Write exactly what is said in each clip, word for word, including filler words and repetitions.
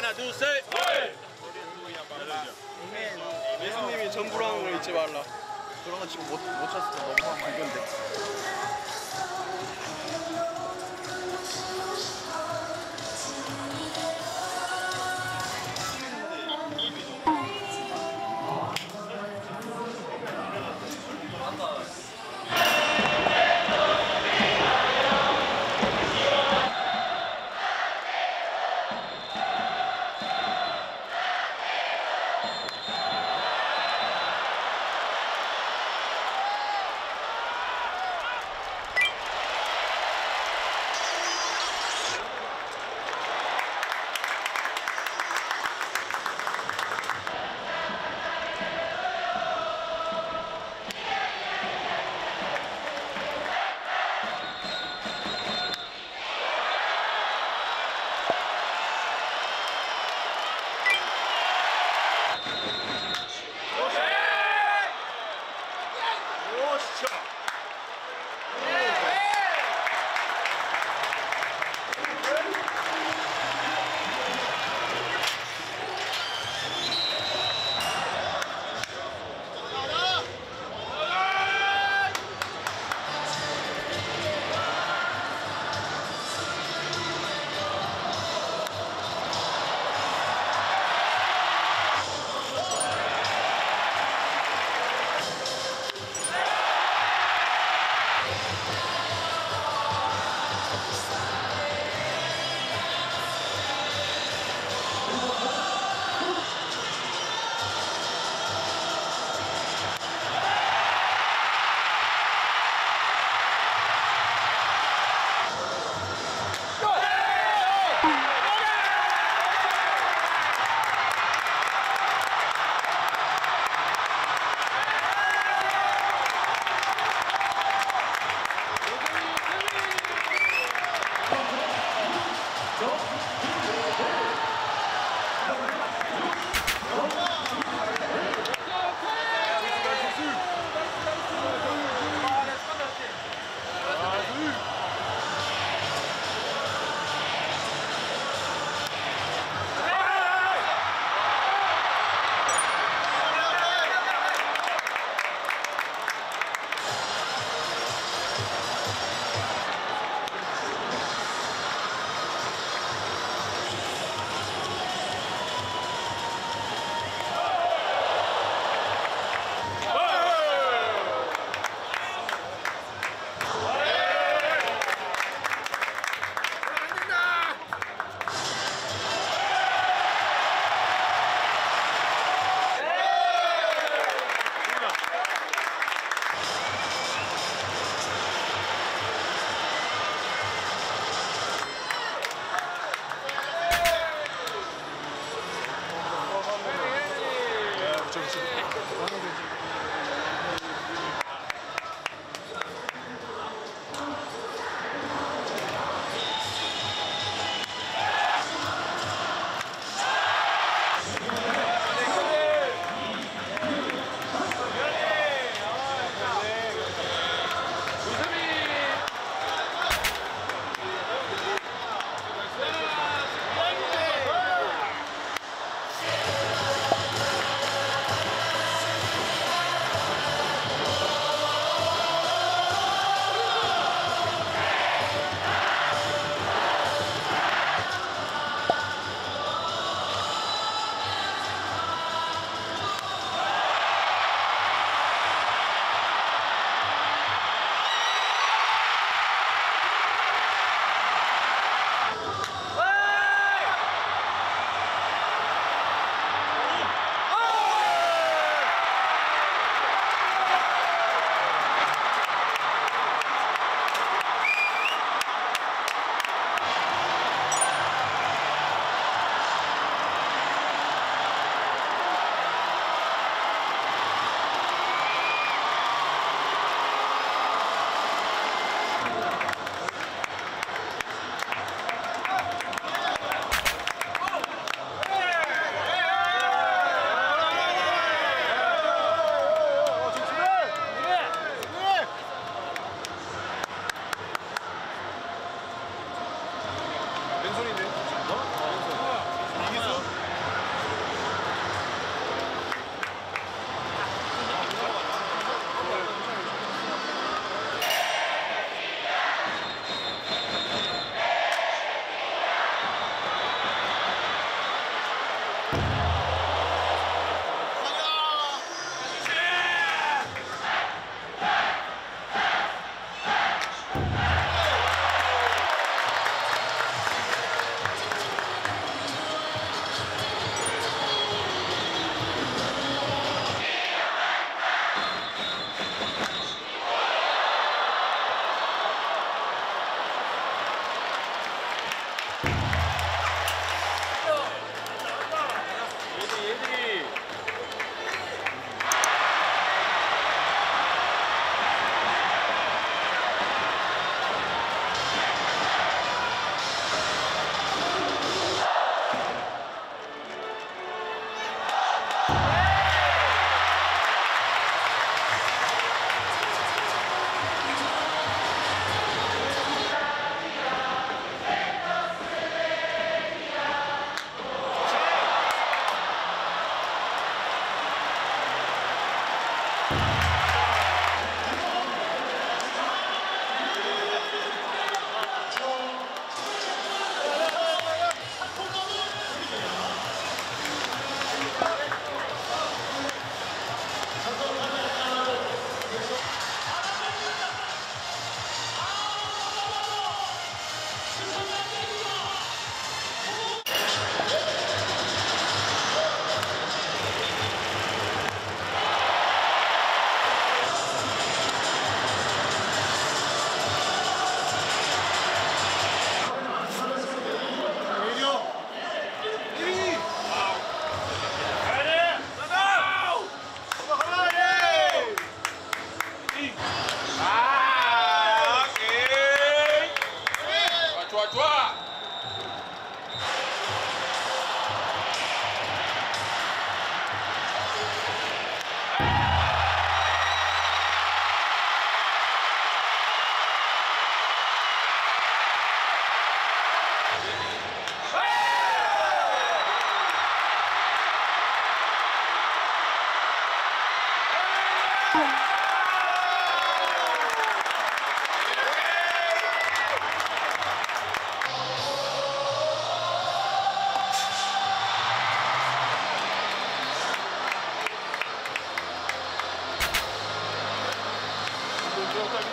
하나, 둘, 셋. 예수님이 전부라는 걸 잊지 말라. 그런 거 지금 못, 못 쳤어. 너무 안건데.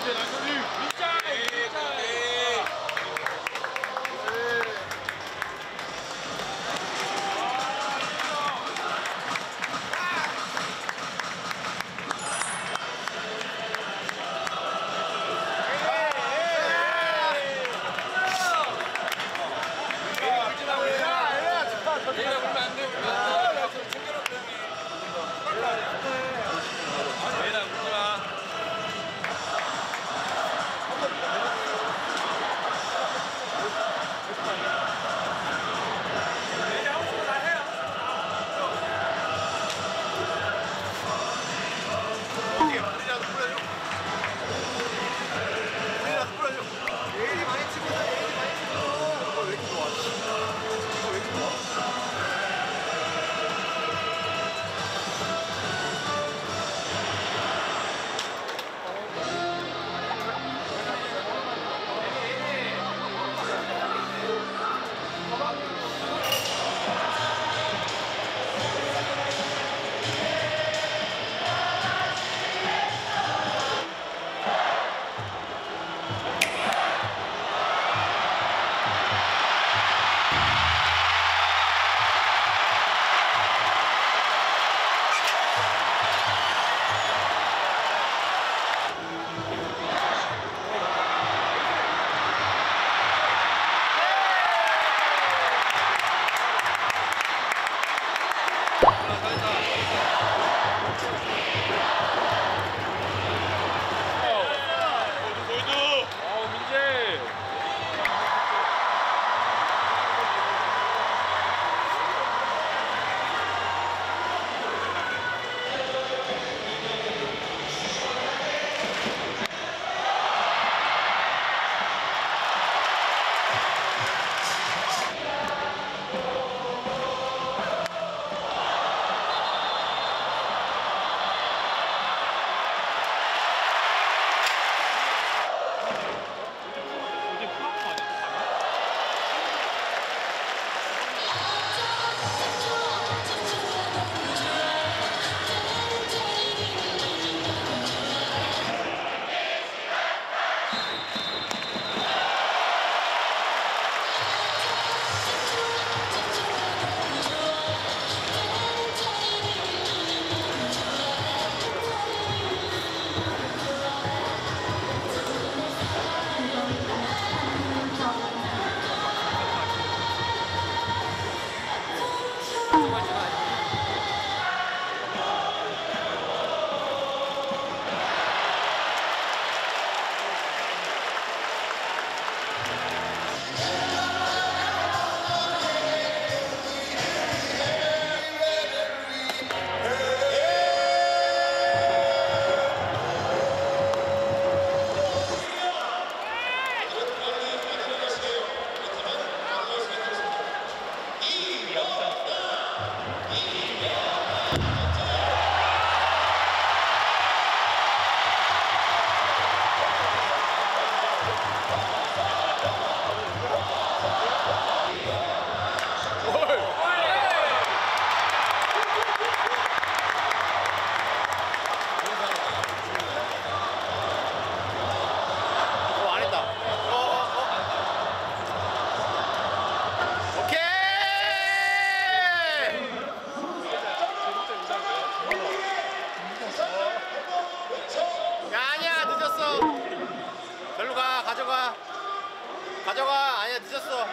가져가. 아니야, 늦었어.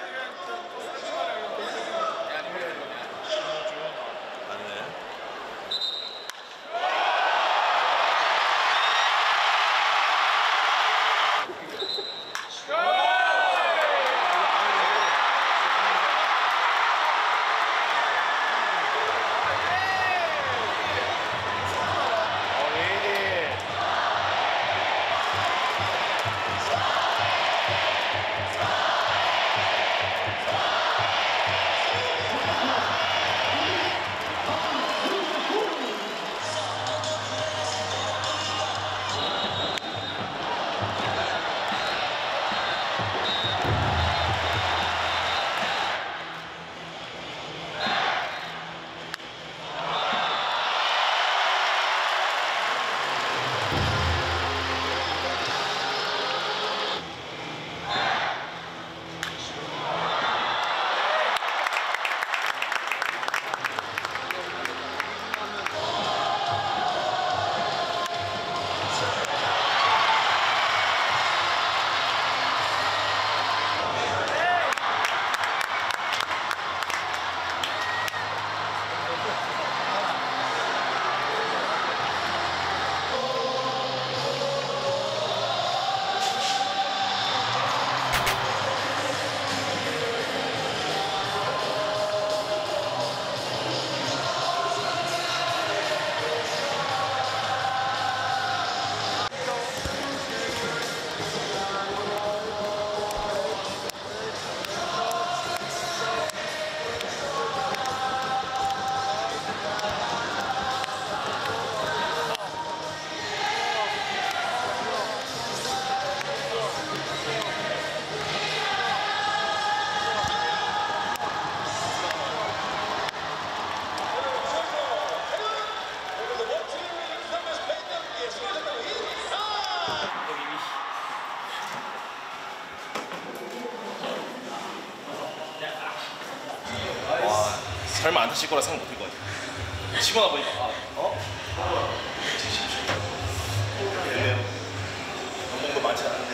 설마 안 다칠 거라 생각 못 했거든요. 치고 나보니까 아, 어? 그래요. 연봉도 많지 않은데.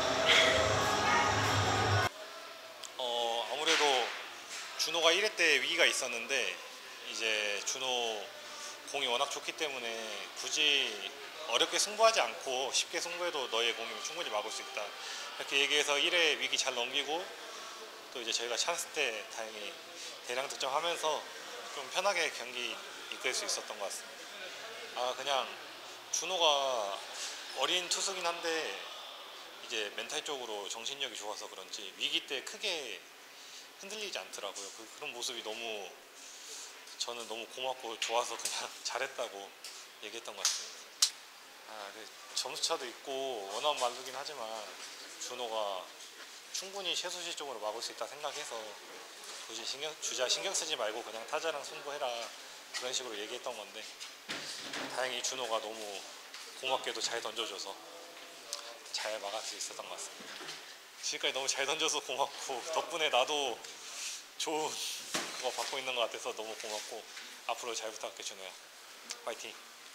어 아무래도 준호가 일 회 때 위기가 있었는데 이제 준호 공이 워낙 좋기 때문에 굳이 어렵게 승부하지 않고 쉽게 승부해도 너의 공이면 충분히 막을 수 있다 이렇게 얘기해서 일 회 위기 잘 넘기고 또 이제 저희가 찬스 때 다행히 대량 득점하면서 좀 편하게 경기 이끌 수 있었던 것 같습니다. 아 그냥 준호가 어린 투수긴 한데 이제 멘탈적으로 정신력이 좋아서 그런지 위기 때 크게 흔들리지 않더라고요. 그, 그런 모습이 너무 저는 너무 고맙고 좋아서 그냥 잘했다고 얘기했던 것 같습니다. 아, 그 점수차도 있고 원아웃 만두긴 하지만 준호가 충분히 최소시적으로 막을 수 있다 생각해서 굳이 신경, 주자 신경 쓰지 말고 그냥 타자랑 승부해라 그런 식으로 얘기했던 건데 다행히 준호가 너무 고맙게도 잘 던져줘서 잘 막을 수 있었던 것 같습니다. 지금까지 너무 잘 던져서 고맙고 덕분에 나도 좋은 그거 받고 있는 것 같아서 너무 고맙고 앞으로 잘 부탁해 준호야. 파이팅.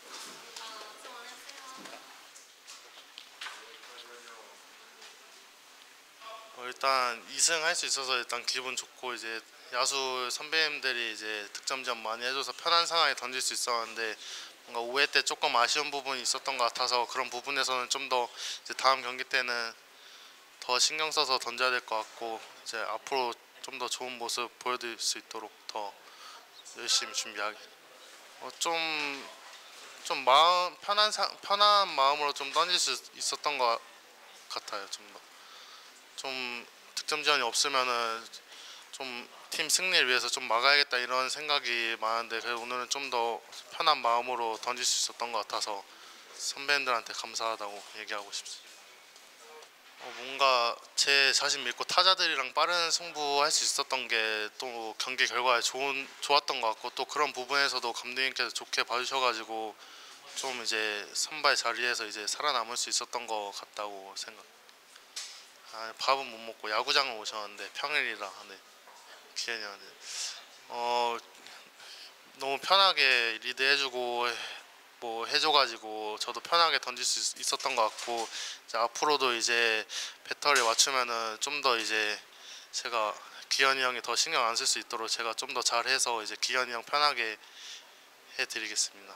어, 일단 이 승 할 수 있어서 일단 기분 좋고 이제 야수 선배님들이 이제 득점전 많이 해줘서 편한 상황에 던질 수 있었는데 뭔가 오 회 때 조금 아쉬운 부분이 있었던 것 같아서 그런 부분에서는 좀 더 이제 다음 경기 때는 더 신경 써서 던져야 될 것 같고 이제 앞으로 좀 더 좋은 모습 보여드릴 수 있도록 더 열심히 준비하기. 어, 좀, 좀 마음 편한 사, 편한 마음으로 좀 던질 수 있었던 것 같아요. 좀 더. 좀 득점 지원이 없으면은 좀 팀 승리를 위해서 좀 막아야겠다 이런 생각이 많은데 그래서 오늘은 좀 더 편한 마음으로 던질 수 있었던 것 같아서 선배님들한테 감사하다고 얘기하고 싶습니다. 어, 뭔가 제 자신 믿고 타자들이랑 빠른 승부할 수 있었던 게 또 경기 결과에 좋은 좋았던 것 같고 또 그런 부분에서도 감독님께서 좋게 봐주셔가지고 좀 이제 선발 자리에서 이제 살아남을 수 있었던 것 같다고 생각. 아, 밥은 못 먹고 야구장을 오셨는데 평일이라 네. 기현이 형한테 어 너무 편하게 리드해주고 뭐 해줘가지고 저도 편하게 던질 수 있었던 것 같고 이제 앞으로도 이제 배터리 맞추면은 좀 더 이제 제가 기현이 형이 더 신경 안 쓸 수 있도록 제가 좀 더 잘해서 이제 기현이 형 편하게 해드리겠습니다.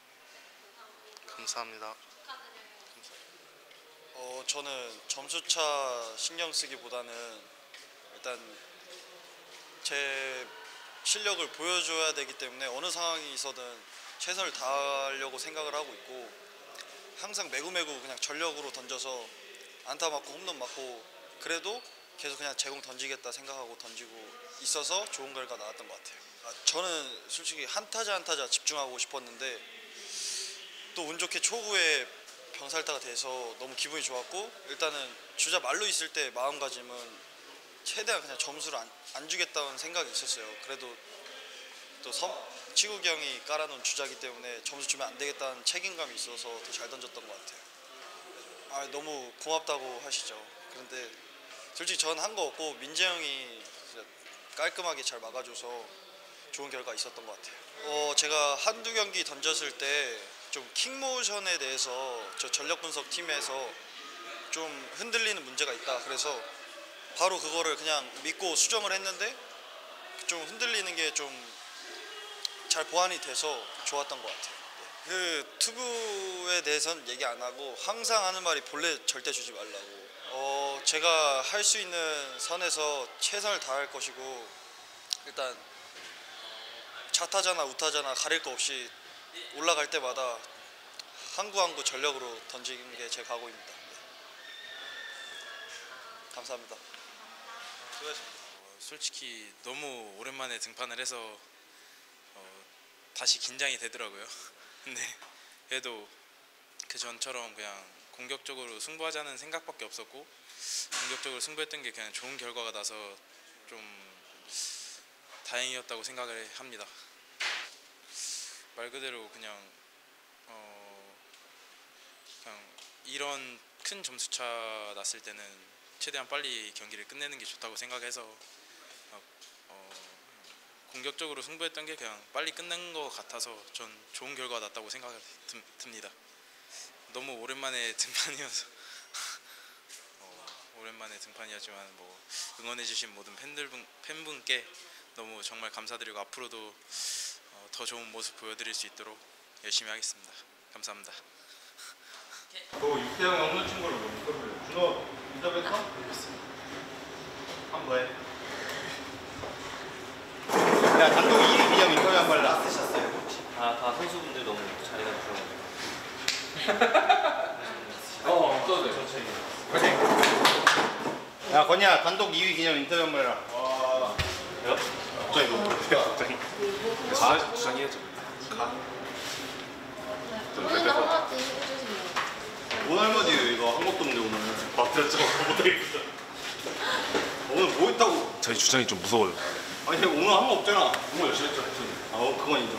감사합니다. 어, 저는 점수차 신경 쓰기보다는 일단 제 실력을 보여줘야 되기 때문에 어느 상황이 있어든 최선을 다하려고 생각을 하고 있고 항상 매구매구 그냥 전력으로 던져서 안타 맞고 홈런 맞고 그래도 계속 그냥 제공 던지겠다 생각하고 던지고 있어서 좋은 결과 나왔던 것 같아요. 아, 저는 솔직히 한 타자 한 타자 집중하고 싶었는데 또 운 좋게 초구에 병살타가 돼서 너무 기분이 좋았고 일단은 주자 말로 있을 때 마음가짐은 최대한 그냥 점수를 안, 안 주겠다는 생각이 있었어요. 그래도 또 섬, 치국이 형이 깔아놓은 주자기 때문에 점수 주면 안 되겠다는 책임감이 있어서 더 잘 던졌던 것 같아요. 아, 너무 고맙다고 하시죠. 그런데 솔직히 전 한 거 없고 민재 형이 깔끔하게 잘 막아줘서 좋은 결과 있었던 것 같아요. 어, 제가 한두 경기 던졌을 때 좀 킥모션에 대해서 저 전력 분석 팀에서 좀 흔들리는 문제가 있다. 그래서 바로 그거를 그냥 믿고 수정을 했는데 좀 흔들리는 게 좀 잘 보완이 돼서 좋았던 것 같아요. 그 투구에 대해서는 얘기 안 하고 항상 하는 말이 본래 절대 주지 말라고. 어, 제가 할 수 있는 선에서 최선을 다할 것이고 일단 좌타자나 우타자나 가릴 거 없이 올라갈 때마다 한 구 한 구 전력으로 던지는 게 제 각오입니다. 네. 감사합니다. 수고하셨습니다. 어, 솔직히 너무 오랜만에 등판을 해서 어, 다시 긴장이 되더라고요. 근데 그래도 그 전처럼 그냥 공격적으로 승부하자는 생각밖에 없었고 공격적으로 승부했던 게 그냥 좋은 결과가 나서 좀 다행이었다고 생각을 합니다. 말 그대로 그냥 어 그냥 이런 큰 점수차 났을 때는 최대한 빨리 경기를 끝내는 게 좋다고 생각해서 어, 어, 공격적으로 승부했던 게 그냥 빨리 끝난 것 같아서 전 좋은 결과가 났다고 생각이 듭- 듭니다. 너무 오랜만에 등판이어서 어, 오랜만에 등판이었지만 뭐 응원해주신 모든 팬들 분, 팬분께 너무 정말 감사드리고 앞으로도 어, 더 좋은 모습 보여드릴 수 있도록 열심히 하겠습니다. 감사합니다. 너 육대형 없는 친구를 뭐 인터뷰해? 준호 인터뷰했어? 한 번 해. 야 단독 이 위 기념 인터뷰 한 번 해라. 쓰셨어요 혹시? 다, 다 선수분들 너무 잘해가지고 어 없어도 돼. 야 건이야 단독 이 위 기념 인터뷰 한 번 해라. 와. 여? 갑자기 뭐 갑자기. 가 주장해야죠. 가. 오늘 한마디 해주세요. 오늘 할머니 이거 한 것도 없는데 오늘 맞죠? 못하겠어. 오늘 뭐 했다고? 저희 주장이 좀 무서워요. 아니 오늘 한 거 없잖아. 정말 열심히 했죠. 아 어, 그건 인정.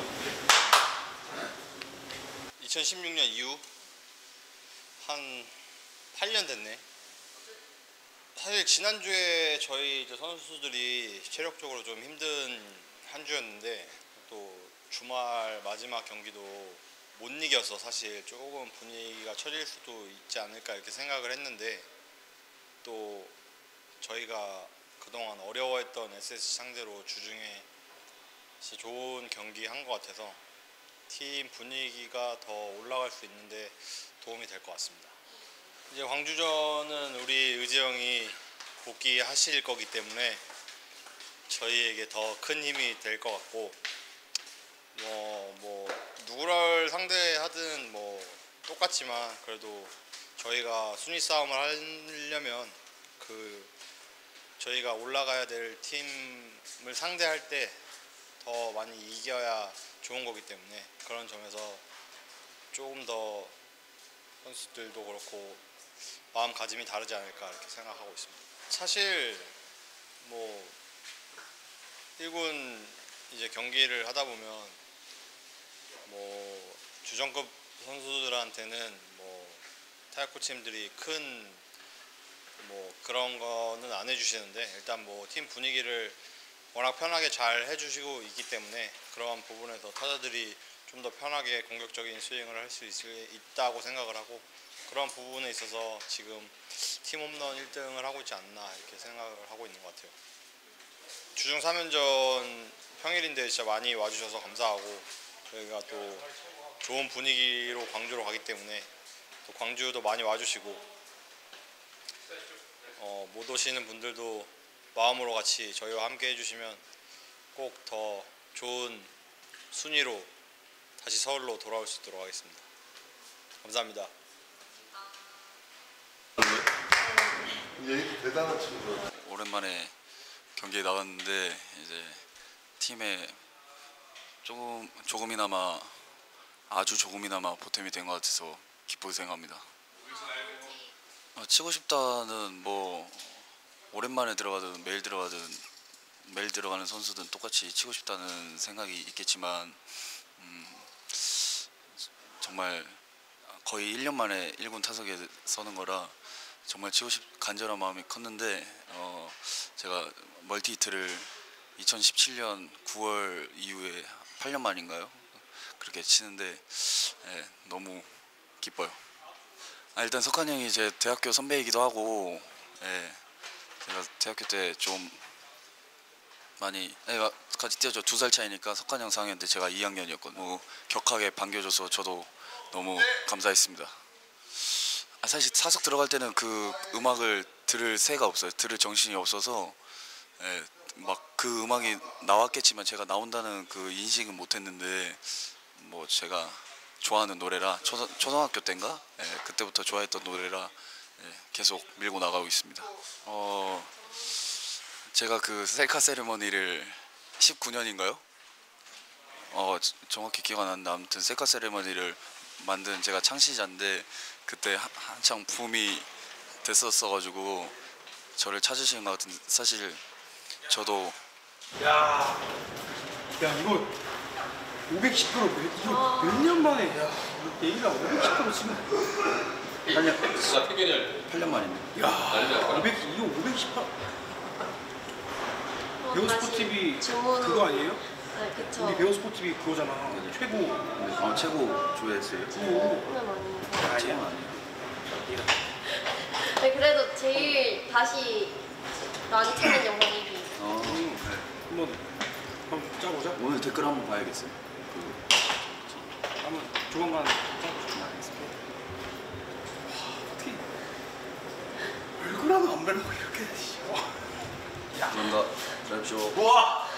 이천십육 년 이후 한 팔 년 됐네. 사실 지난주에 저희 이제 선수들이 체력적으로 좀 힘든 한 주였는데 또 주말 마지막 경기도 못 이겨서 사실 조금 분위기가 처질 수도 있지 않을까 이렇게 생각을 했는데 또 저희가 그동안 어려워했던 에스에스지 상대로 주중에 진짜 좋은 경기 한 것 같아서 팀 분위기가 더 올라갈 수 있는데 도움이 될 것 같습니다. 이제 광주전은 우리 의지 형이 복귀하실 거기 때문에 저희에게 더 큰 힘이 될 것 같고 뭐, 뭐 누구를 상대하든 뭐 똑같지만 그래도 저희가 순위 싸움을 하려면 그 저희가 올라가야 될 팀을 상대할 때 더 많이 이겨야 좋은 거기 때문에 그런 점에서 조금 더 선수들도 그렇고 마음가짐이 다르지 않을까 이렇게 생각하고 있습니다. 사실 뭐 일 군 이제 경기를 하다 보면 뭐 주전급 선수들한테는 뭐 타이코 팀들이 큰 뭐 그런 거는 안 해주시는데 일단 뭐 팀 분위기를 워낙 편하게 잘 해주시고 있기 때문에 그런 부분에서 타자들이 좀 더 편하게 공격적인 스윙을 할 수 있다고 생각을 하고 그런 부분에 있어서 지금 팀 홈런 일 등을 하고 있지 않나 이렇게 생각을 하고 있는 것 같아요. 주중 삼 연전 평일인데 진짜 많이 와주셔서 감사하고 저희가 또 좋은 분위기로 광주로 가기 때문에 또 광주도 많이 와주시고 어, 못 오시는 분들도 마음으로 같이 저희와 함께 해주시면 꼭 더 좋은 순위로 다시 서울로 돌아올 수 있도록 하겠습니다. 감사합니다. 예, 대단한 친구. 오랜만에 경기에 나갔는데 이제 팀에 조금 조금이나마 아주 조금이나마 보탬이 된 것 같아서 기쁘게 생각합니다. 어, 치고 싶다는 뭐 오랜만에 들어가든 매일 들어가든 매일 들어가는 선수든 똑같이 치고 싶다는 생각이 있겠지만 음, 정말 거의 일 년 만에 일 군 타석에 서는 거라 정말 치고 싶 간절한 마음이 컸는데 어, 제가 멀티히트를 이천십칠 년 구월 이후에 팔 년 만인가요? 그렇게 치는데 예, 너무 기뻐요. 아, 일단 석환 형이 제 대학교 선배이기도 하고 예, 제가 대학교 때 좀 많이 예, 같이 뛰었죠. 두 살 차이니까 석환 형 사 학년 때 제가 이 학년이었거든요. 뭐, 격하게 반겨줘서 저도 너무 감사했습니다. 아, 사실 사석 들어갈 때는 그 음악을 들을 새가 없어요. 들을 정신이 없어서 예, 막 그 음악이 나왔겠지만 제가 나온다는 그 인식은 못했는데 뭐 제가 좋아하는 노래라 초등, 초등학교 때인가 예, 그때부터 좋아했던 노래라 예, 계속 밀고 나가고 있습니다. 어, 제가 그 셀카 세리머니를 십구 년인가요? 어, 정확히 기억 안 나는데 아무튼 셀카 세리머니를 만든 제가 창시자인데 그때 한, 한창 붐이 됐었어가지고 저를 찾으신 것 같은데 사실 저도 야, 야 이거 오백십 프로 이거 몇 년 만에 야 이거 내일아 오백십 프로 치면 팔 년 나 태균이 할 팔 년 만입니다. 야, 오백 이거 오백십 프로. 배우스포티비 주문으로- 그거 아니에요? 네, 그쵸. 우리 배우스포티비 그거잖아. 최고. 아 최고 조회했어요. 오. 그건 아니에요. 최고 아니에요. 네, 그래도 제일 다시 많이 찾는 영상 일 위. 어, 네. 한번 한번 짜보자. 오늘 댓글 한번 봐야겠어요. 그 한번 조만간 짜보자. 알겠습니다. 어떻게 얼굴 하나 안 뵈려고 이렇게. 씨. 와. 감사합니다. 잘하십시오. 우와.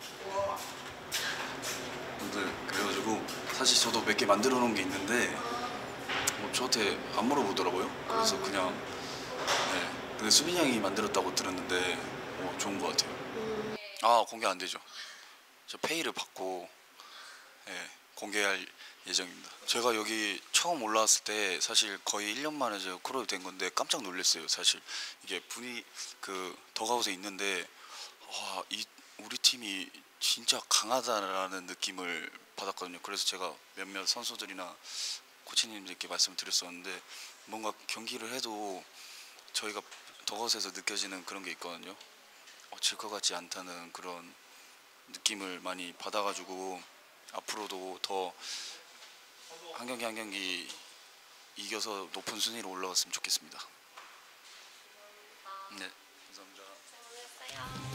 네, 그래가지고 사실 저도 몇 개 만들어 놓은 게 있는데 뭐 저한테 안 물어보더라고요. 그래서 아. 그냥 네. 근데 수빈이 형이 만들었다고 들었는데 어, 좋은 것 같아요. 음. 아 공개 안 되죠. 저 페이를 받고 네, 공개할 예정입니다. 제가 여기 처음 올라왔을 때 사실 거의 일 년 만에 제가 콜업이 된 건데 깜짝 놀랐어요. 사실 이게 분위 그 덕아웃에 있는데 와, 이 우리 팀이 진짜 강하다라는 느낌을 받았거든요. 그래서 제가 몇몇 선수들이나 코치님들께 말씀을 드렸었는데 뭔가 경기를 해도 저희가 덕아웃에서 느껴지는 그런 게 있거든요. 어, 질 것 같지 않다는 그런 느낌을 많이 받아가지고 앞으로도 더 한 경기 한 경기 이겨서 높은 순위로 올라갔으면 좋겠습니다. 네, 감사합니다. 수고하셨어요.